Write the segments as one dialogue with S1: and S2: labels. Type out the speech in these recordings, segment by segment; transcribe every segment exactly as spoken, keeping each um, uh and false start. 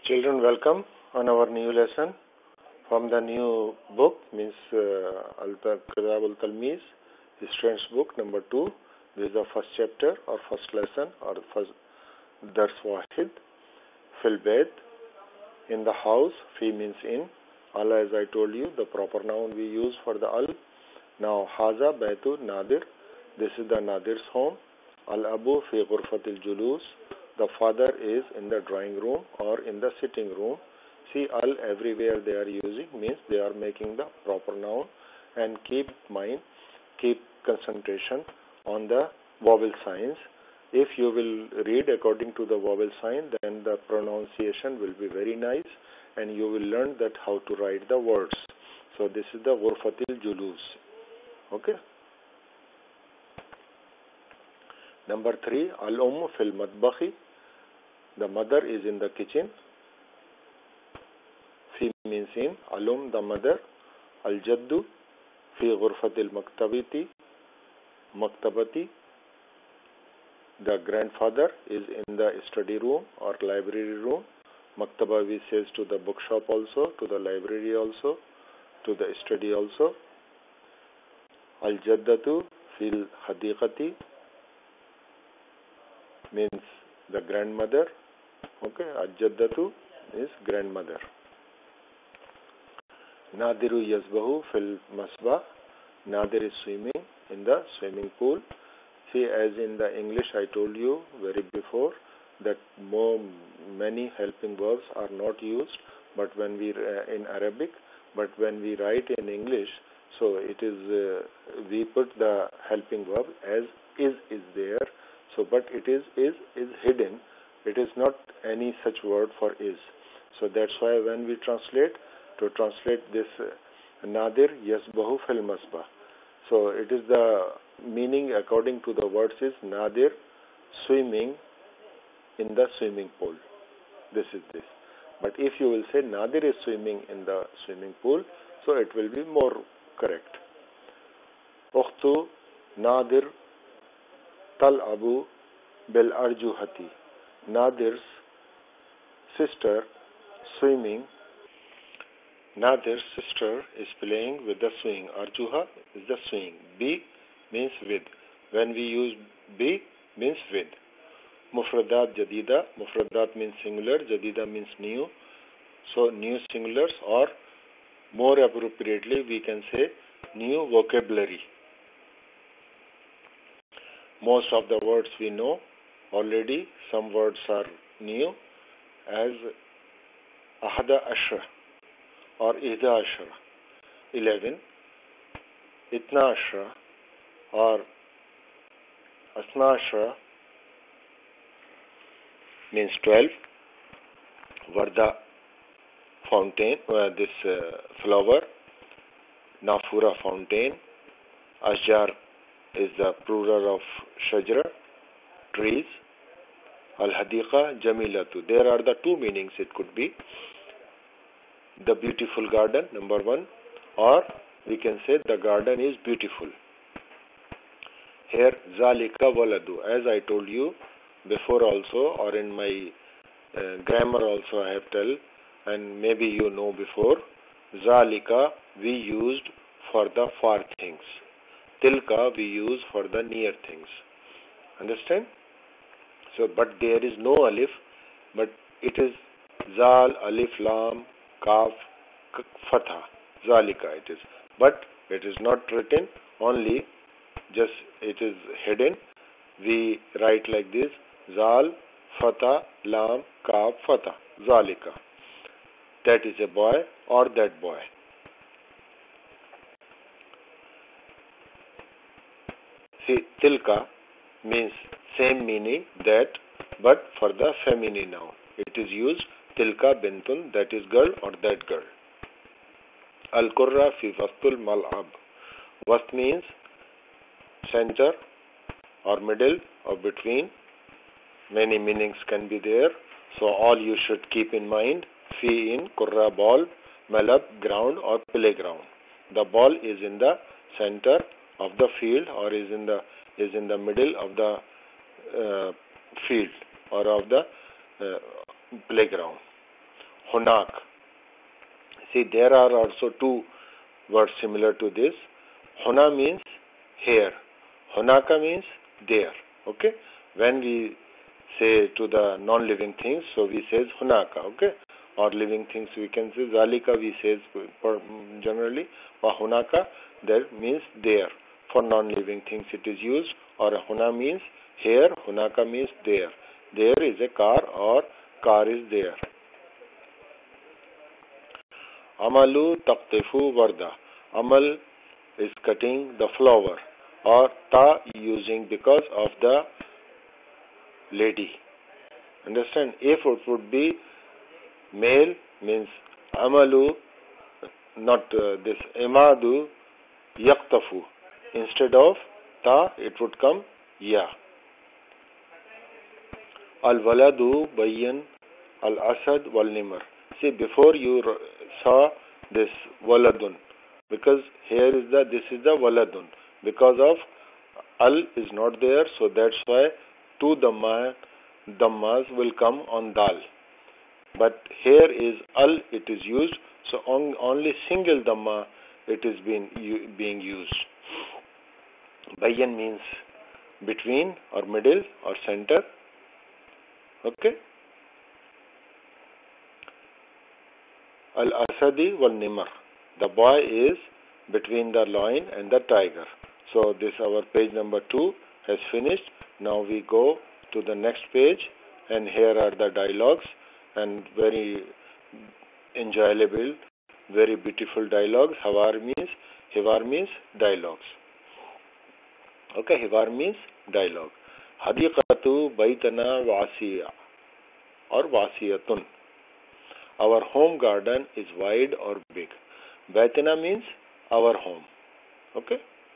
S1: Children, welcome on our new lesson from the new book, means uh, Kitab al-Talmiz, student's book number two. This is the first chapter or first lesson or the first Dars Wahid. Fil Bayt, in the house. Fi means in. Al, as I told you, the proper noun we use for the al. Now, Haza Baytu Nadir. This is the Nadir's home. Al-Abu fi ghurfatil julus. The father is in the drawing room or in the sitting room. See, al everywhere they are using means they are making the proper noun, and keep mind, keep concentration on the vowel signs. If you will read according to the vowel sign, then the pronunciation will be very nice and you will learn that how to write the words. So this is the ghurfatil julus. Okay. Number three, al-ummu fil matbakhi. The mother is in the kitchen. Fi means in. Al-um, the mother. Al-jaddu fi ghurfatil maktabati. Maktabati. The grandfather is in the study room or library room. Maktaba we says to the bookshop also, to the library also, to the study also. Al-jaddatu fil hadiqati means the grandmother. Okay, Al-jaddatu is grandmother. Nadiru yazbahu fil masbah. Nadir is swimming in the swimming pool. See, as in the English I told you very before that more many helping verbs are not used, but when we uh, in Arabic, but when we write in English, so it is uh, we put the helping verb as is is there. So, but it is is is hidden. It is not any such word for is. So that's why when we translate, to translate this uh, Nadir yasbahu fil masbah. So it is the meaning according to the words is Nadir swimming in the swimming pool. This is this. But if you will say Nadir is swimming in the swimming pool, so it will be more correct. Ukhtu Nadir tal'abu bil arjuhati. Nadir's sister swimming. Nadir's sister is playing with the swing. Arjuha is the swing. Bi means with. When we use bi means with. Mufradat jadida. Mufradat means singular. Jadida means new. So new singulars, or more appropriately we can say new vocabulary. Most of the words we know already. Some words are new, as ahada ashra or ihda ashra, eleven, itna ashra or asna ashra means twelve, varda fountain, uh, this uh, flower, nafura fountain, ashjar is the plural of shajara, trees, al-hadiqa jamilatu. There are the two meanings it could be. The beautiful garden, number one, or we can say the garden is beautiful. Here, zalika waladu, as I told you before also, or in my uh, grammar also I have told, and maybe you know before, zalika we used for the far things. Tilka we use for the near things. Understand? So, but there is no alif, but it is zal, alif, lam, kaf, fatha, zalika it is. But it is not written, only just it is hidden. We write like this, zal, fatha, lam, kaf, fatha, zalika. That is a boy or that boy. See, tilka means same meaning, that, but for the feminine noun. It is used tilka bintun, that is girl or that girl. Al-Qurra fi wastul mal'ab. Wast means center or middle or between. Many meanings can be there. So all you should keep in mind. Fi in Qurra ball, malab ground or playground. The ball is in the center of the field or is in the is in the middle of the uh, field or of the uh, playground. Hunak. See, there are also two words similar to this. Huna means here. Hunaka means there. Okay? When we say to the non-living things, so we say Hunaka. Okay? Or living things, we can say Zalika, we say generally. Or Hunaka, that means there. For non-living things it is used. Or Huna means here. Hunaka means there. There is a car or car is there. Amalu taqtifu varda. Amal is cutting the flower, or ta using because of the lady. Understand? If it would be male, means amalu, not uh, this imadu yaqtafu. Instead of ta, it would come ya. Al waladu bayyan al asad wal nimar. See, before you saw this waladun, because here is the, this is the waladun. Because of al is not there, so that's why two dhamma, dhammas will come on dal. But here is al, it is used, so on, only single dhamma it is being, being used. Bayyan means between or middle or center. Okay? Al-Asadi wal-Nimar. The boy is between the lion and the tiger. So this our page number two has finished. Now we go to the next page, and here are the dialogues, and very enjoyable, very beautiful dialogues. Hivar means, Hivar means dialogues. Okay, Hivar means dialogue. Hadiqatu baytana wasiya or wasiyatun. Our home garden is wide or big. Baytana means our home. Okay?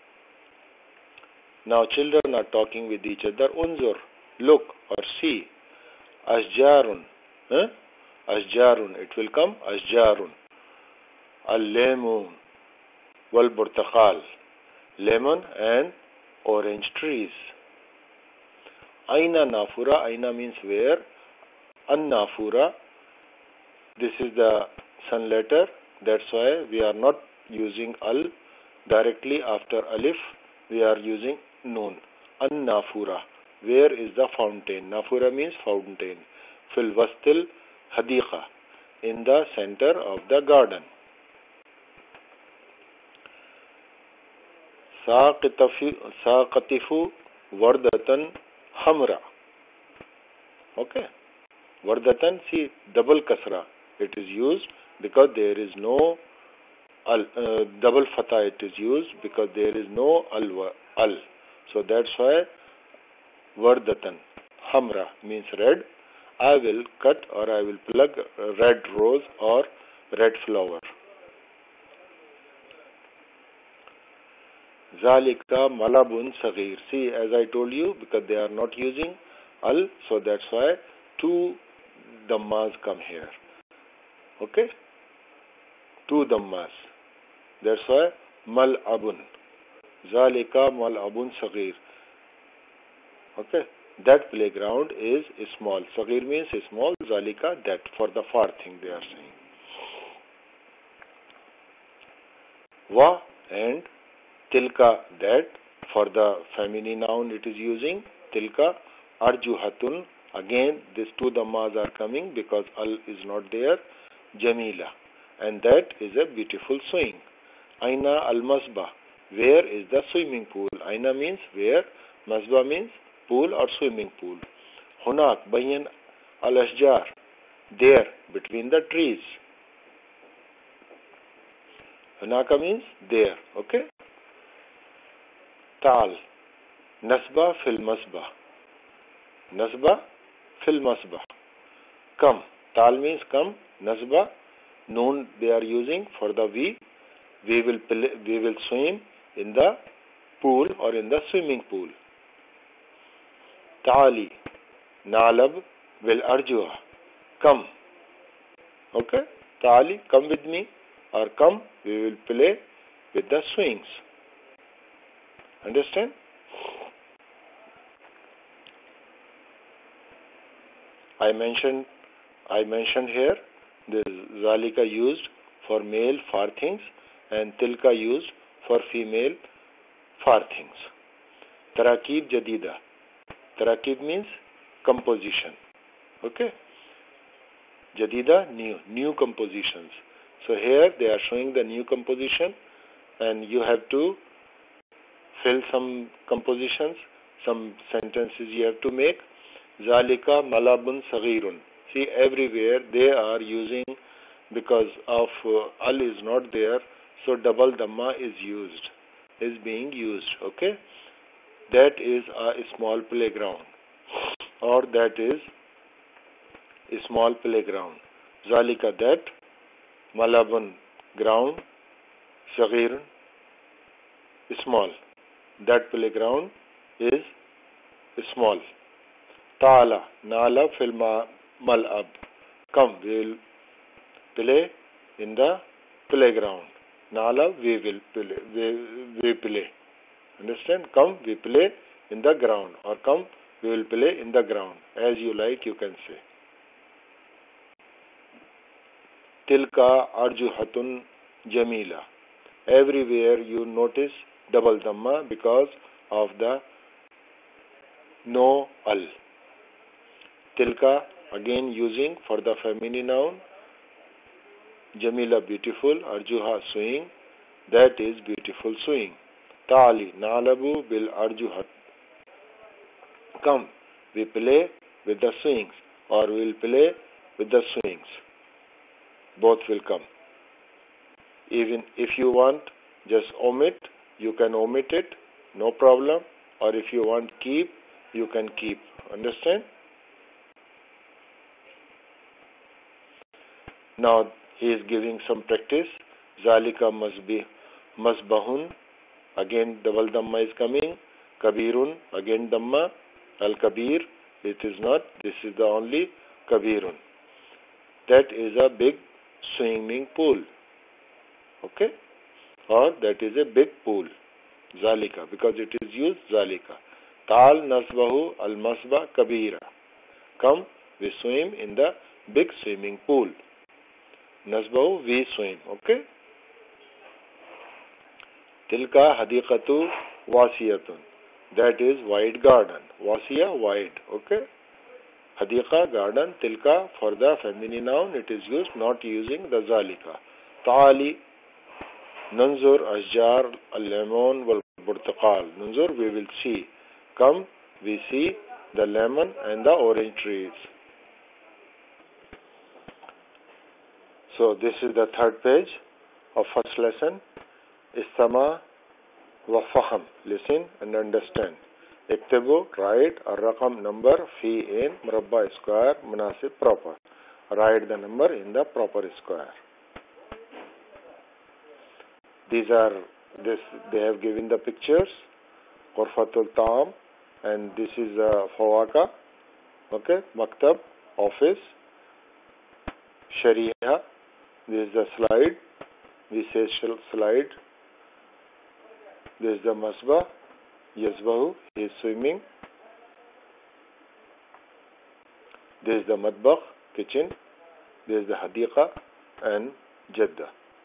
S1: Now children are talking with each other. Unzur, look or see. Asjarun. Huh? Asjarun. It will come Asjarun. Al-lemun wal-burtakhal. Lemon and orange trees. Aina nafura. Aina means where. An-nafura. This is the sun letter. That's why we are not using al directly after alif. We are using noon. An-nafura. Where is the fountain? Nafura means fountain. Fil wastil hadiqa. In the center of the garden. Saqatifu wardatan hamra. Okay. Wardatan, see, double kasra. It is used because there is no al, uh, double fatha it is used because there is no al, al. So that's why Vardatan, Hamra means red. I will cut or I will plug a red rose or red flower. Zalika malabun sagir. See, as I told you, because they are not using al, so that's why two dhammas come here. Okay? Two dhammas. That's why mal'abun. Zalika mal'abun sagir. Okay? That playground is small. Sagir means small. Zalika, that. For the far thing they are saying. Va and tilka, that. For the feminine noun it is using. Tilka. Arjuhatun. Again, these two dhammas are coming because al is not there. Jamila. And that is a beautiful swing. Aina al-masbah. Where is the swimming pool? Aina means where. Masbah means pool or swimming pool. Hunak, bayan al-ashjar. There, between the trees. Hunaka means there. Okay? Tal. Nasbah fil masbah. Nasbah fil masbah. Come. Tal means come. Nasbah. Noon they are using for the we. We will play, we will swim in the pool or in the swimming pool. Ta'ali. Nalab will arjua. Come. Okay? Ta'ali, come with me. Or come, we will play with the swings. Understand? I mentioned, I mentioned here This Zalika used for male far things and Tilka used for female far things. Tarakib Jadida. Tarakib means composition. Okay? Jadida, new, new compositions. So here they are showing the new composition and you have to fill some compositions, some sentences you have to make. Zalika malabun saghirun. See, everywhere they are using, because of uh, al is not there, so double dhamma is used, is being used. Okay? That is a small playground, or that is a small playground. Zalika, that, malabun, ground, saghirun, small. That playground is small. Ta'ala, nala fil mal'ab. Come, we will play in the playground. Nala, we will play. We, we play. Understand? Come, we play in the ground. Or come, we will play in the ground. As you like, you can say. Tilka arjuhatun jamila. Everywhere you notice double dhamma because of the no al. Tilka, again using for the feminine noun. Jamila, beautiful. Arjuha, swing. That is beautiful swing. Ta'ali, nalabu bil arjuhat. Come, we play with the swings, or we will play with the swings. Both will come. Even if you want, just omit, you can omit it, no problem. Or if you want keep, you can keep. Understand? Now he is giving some practice. Zalika masbih, masbahun. Again double dhamma is coming. Kabirun, again dhamma. Al-kabir, it is not. This is the only kabirun. That is a big swimming pool. Okay? Or that is a big pool. Zalika, because it is used Zalika. Tal nasbahu al-masba kabira. Come, we swim in the big swimming pool. Nasbahu, we swim. Okay? Tilka hadiqatu wasiyatun. That is wide garden. Wasiya, wide. Okay? Hadiqa, garden. Tilka, for the feminine noun, it is used, not using the Zalika. Ta'ali, Nanzur ashjar al-lemon wal-burtaqal. Nanzur, we will see. Come, we see the lemon and the orange trees. So this is the third page of first lesson. Istama wa faham. Listen and understand. Iktabu, write a raqam number fi in murabba square munasib proper. Write the number in the proper square. These are, this, they have given the pictures. Ghurfatul Ta'am, and this is a Fawaka. Okay, Maktab, office. Shariha, this is the slide. We say slide. This is the Masbah. Yazbahu, he is swimming. This is the Madbakh, kitchen. This is the Hadiqa and Jadda.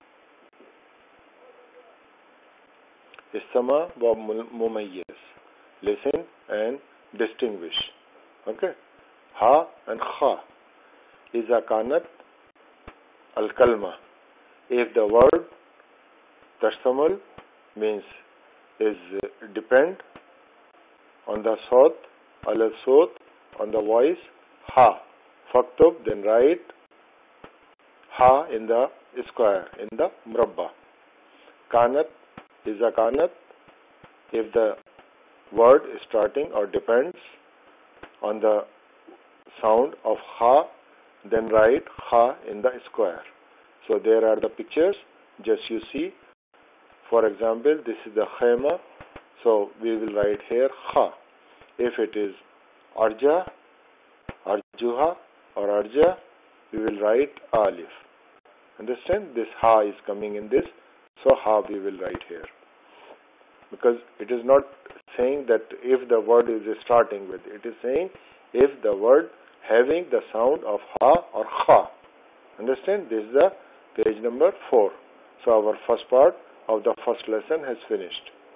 S1: Istama wa mumayyiz. Listen and distinguish. Okay? Ha and kha. Iza kanat al-kalma. If the word tashtamal means is uh, depend on the sawt, ala sawt, on the voice, ha. Faktub, then write ha in the square, in the murabba. Kanat, is a kanat. If the word is starting or depends on the sound of ha, then write ha in the square. So there are the pictures. Just you see. For example, this is the khayma. So we will write here ha. If it is arja, arjuha or arja, we will write alif. Understand? This ha is coming in this. So ha we will write here. Because it is not saying that if the word is starting with. It is saying if the word having the sound of ha or kha. understand? This is the page number four. So our first part of the first lesson has finished.